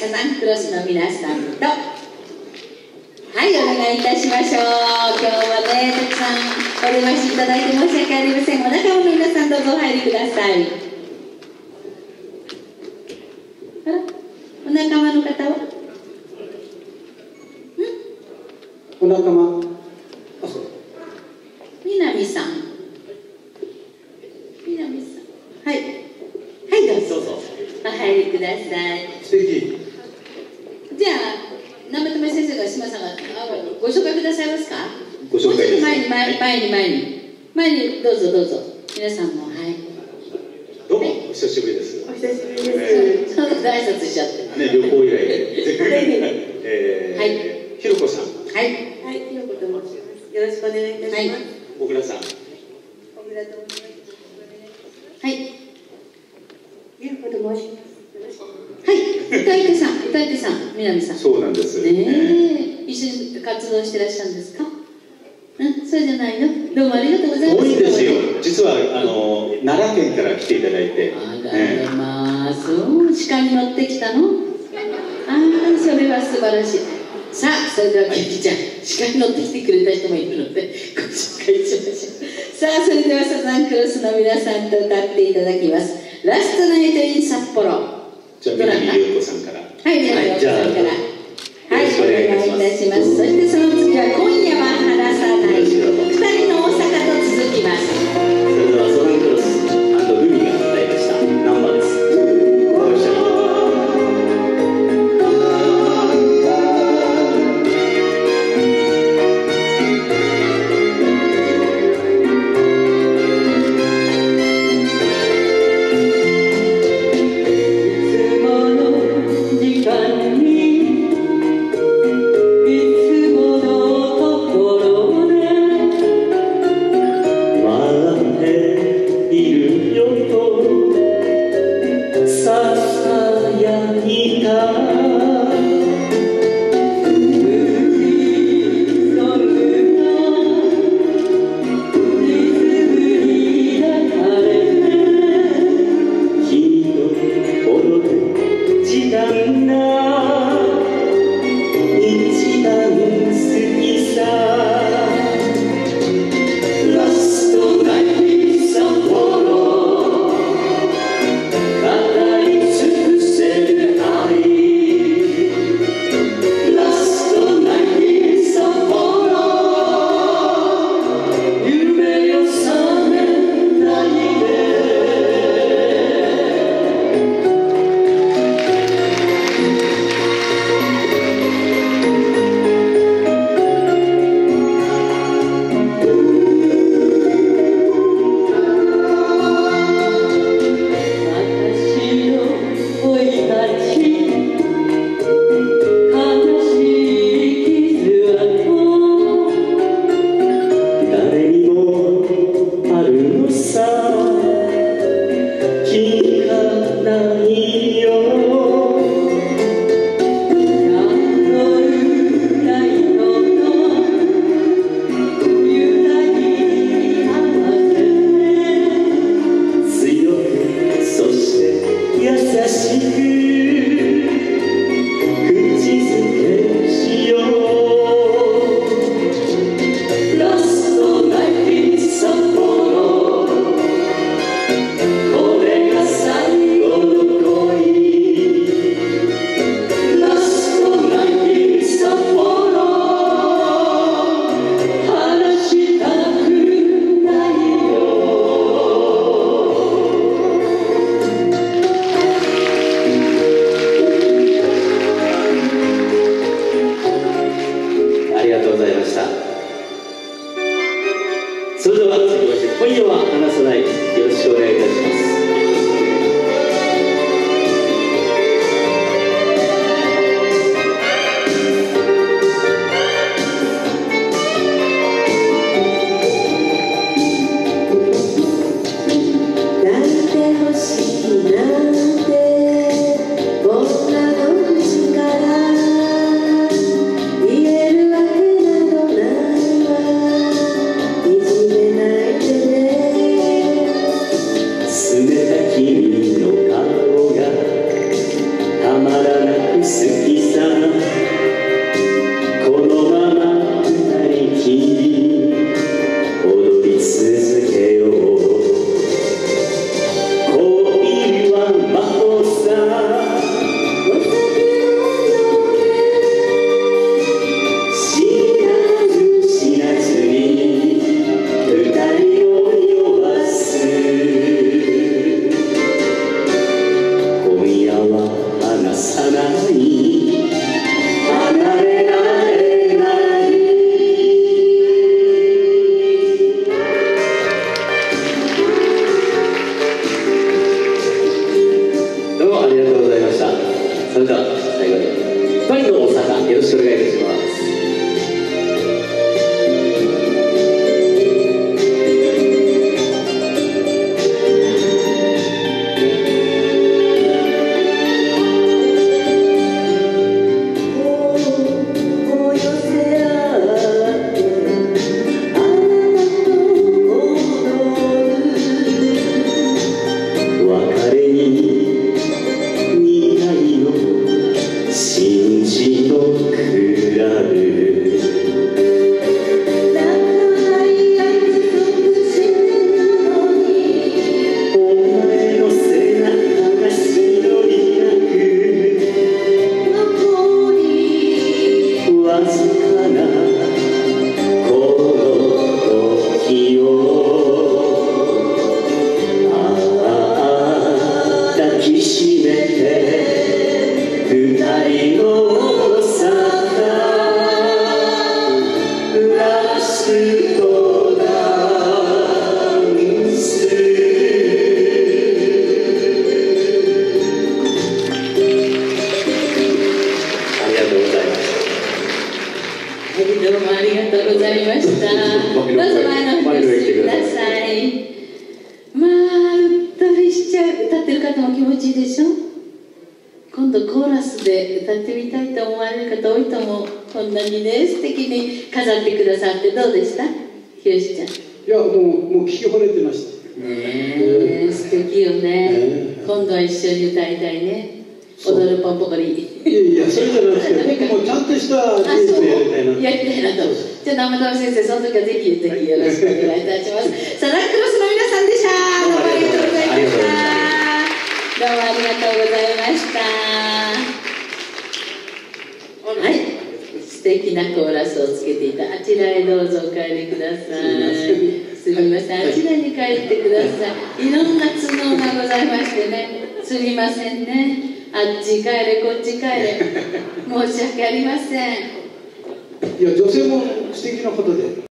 サザンクロスの皆さんと、はい、お願いいたしましょう。今日はね、たくさんお出ましいただいて申し訳ありません。お仲間の皆さんどうぞお入りください。お仲間の方は？ お仲間。あ、そう。 南さん。南さん。はい。はい、どうぞ。お入りください。 素敵。 じゃあ、生田目先生が島さんがご紹介くださいますか？ ご紹介です。 前にどうぞどうぞ。皆さんも、はい。 どうも、お久しぶりです。 お久しぶりです。ちょっと挨拶しちゃって。 ね、旅行以来で。はい。ひろこさん。 はい。はい、ひろこと申します。よろしくお願いいたします。 小倉さん。 小倉と申します。はい。ひろこと申します。はい、歌い手さん、南さん。 そうなんです。 ねえ、一緒に活動してらっしゃるんですか？そうじゃないの。どうもありがとうございます。 多いんですよ。実は奈良県から来ていただいて。 あらまあ、そう、鹿に乗ってきたの？それは素晴らしい。さあ、それではキキちゃん、鹿に乗ってきてくれた人もいるのでご紹介しましょう。さあ、それではサザンクロスの皆さんと歌っていただきます。ラストナイトイン札幌。 じゃあ、南優子さんから。 はい、南優子さんから。はい、お願いいたします。そしてその次は今夜は離さない。二人の大阪と続きます。 それではサザンクロス&ルミが歌いましたナンバーです。ご一緒に。 すどうもありがとうございました。どうぞ前の方にお進みください。まあ、うっとりしちゃう。歌ってる方も気持ちいいでしょ。今度コーラスで歌ってみたいと思われる方多いと思う。こんなにね、素敵に飾ってくださってどうでした？ひろしちゃん。いや、もう聞き惚れてました。 素敵よね。今度は一緒に歌いたいね。踊るポンポコリ。 いや、それじゃなくて、僕もちゃんとしたレースをやりたいな。 やりたいなと。じゃあ、生田先生、その時はぜひよろしくお願いいたします。サラックロスの皆さんでした。どうもありがとうございました。どうもありがとうございました。はい。素敵なコーラスをつけていた。あちらへどうぞお帰りください。すみません。あちらに帰ってください。いろんな都合がございましてね。すみませんね。あっち帰れこっち帰れ申し訳ありません。 いや、女性も素敵な方で。